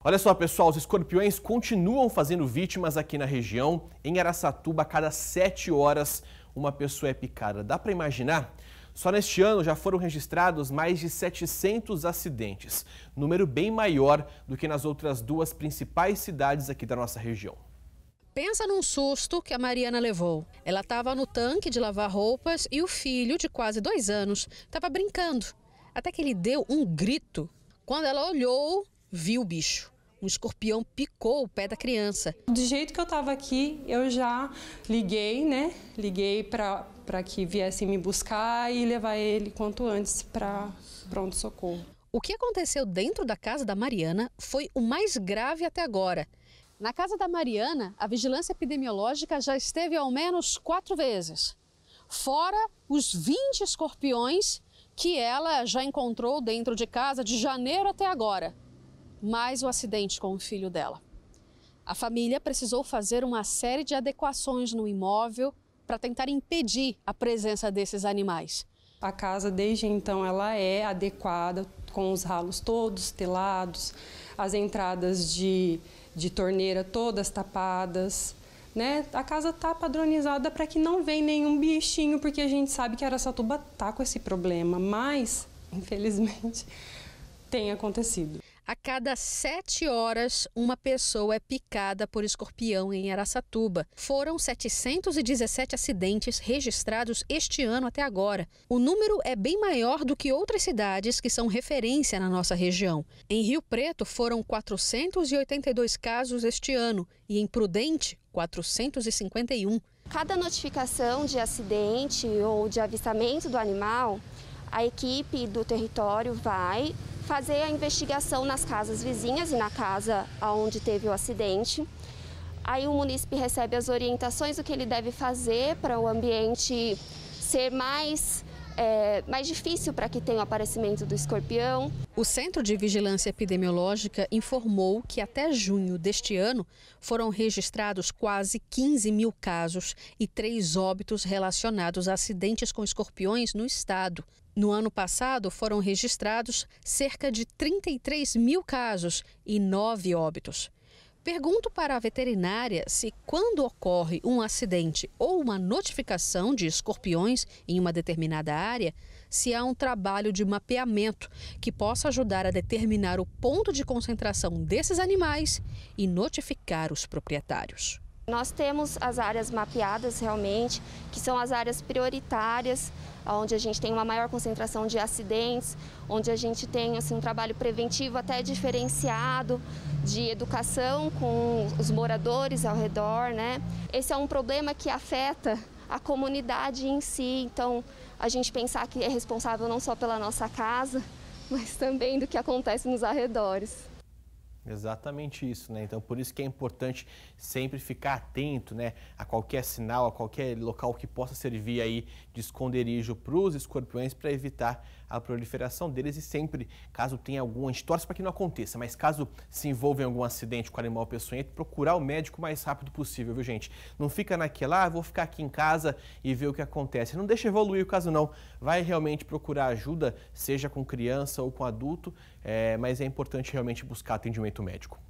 Olha só, pessoal, os escorpiões continuam fazendo vítimas aqui na região. Em Araçatuba, a cada 7 horas, uma pessoa é picada. Dá para imaginar? Só neste ano já foram registrados mais de 700 acidentes, número bem maior do que nas outras duas principais cidades aqui da nossa região. Pensa num susto que a Mariana levou. Ela estava no tanque de lavar roupas e o filho, de quase 2 anos, estava brincando. Até que ele deu um grito. Quando ela olhou, viu o bicho. Um escorpião picou o pé da criança. Do jeito que eu estava aqui, eu já liguei, Liguei para que viessem me buscar e levar ele quanto antes para pronto-socorro. O que aconteceu dentro da casa da Mariana foi o mais grave até agora. Na casa da Mariana, a vigilância epidemiológica já esteve ao menos 4 vezes. Fora os 20 escorpiões que ela já encontrou dentro de casa de janeiro até agora. Mais o acidente com o filho dela. A família precisou fazer uma série de adequações no imóvel para tentar impedir a presença desses animais. A casa, desde então, ela é adequada, com os ralos todos telados, as entradas de torneira todas tapadas, A casa está padronizada para que não venha nenhum bichinho, porque a gente sabe que Araçatuba está com esse problema, mas, infelizmente, tem acontecido. A cada 7 horas, uma pessoa é picada por escorpião em Araçatuba. Foram 717 acidentes registrados este ano até agora. O número é bem maior do que outras cidades que são referência na nossa região. Em Rio Preto, foram 482 casos este ano e em Prudente, 451. Cada notificação de acidente ou de avistamento do animal, a equipe do território vai fazer a investigação nas casas vizinhas e na casa onde teve o acidente. Aí o munícipe recebe as orientações do que ele deve fazer para o ambiente ser mais difícil para que tenha o aparecimento do escorpião. O Centro de Vigilância Epidemiológica informou que até junho deste ano foram registrados quase 15 mil casos e 3 óbitos relacionados a acidentes com escorpiões no estado. No ano passado, foram registrados cerca de 33 mil casos e 9 óbitos. Pergunto para a veterinária se, quando ocorre um acidente ou uma notificação de escorpiões em uma determinada área, se há um trabalho de mapeamento que possa ajudar a determinar o ponto de concentração desses animais e notificar os proprietários. Nós temos as áreas mapeadas realmente, que são as áreas prioritárias, onde a gente tem uma maior concentração de acidentes, onde a gente tem um trabalho preventivo até diferenciado, de educação com os moradores ao redor, Esse é um problema que afeta a comunidade em si, então a gente pensar que é responsável não só pela nossa casa, mas também do que acontece nos arredores. Exatamente isso, Então, por isso que é importante sempre ficar atento, a qualquer sinal, a qualquer local que possa servir aí de esconderijo para os escorpiões, para evitar a proliferação deles e sempre, caso tenha algum, a gente torce para que não aconteça, mas caso se envolva em algum acidente com animal peçonhento, procurar o médico o mais rápido possível, viu, gente? Não fica naquela, vou ficar aqui em casa e ver o que acontece. Não deixa evoluir o caso não, vai realmente procurar ajuda, seja com criança ou com adulto, mas é importante realmente buscar atendimento médico.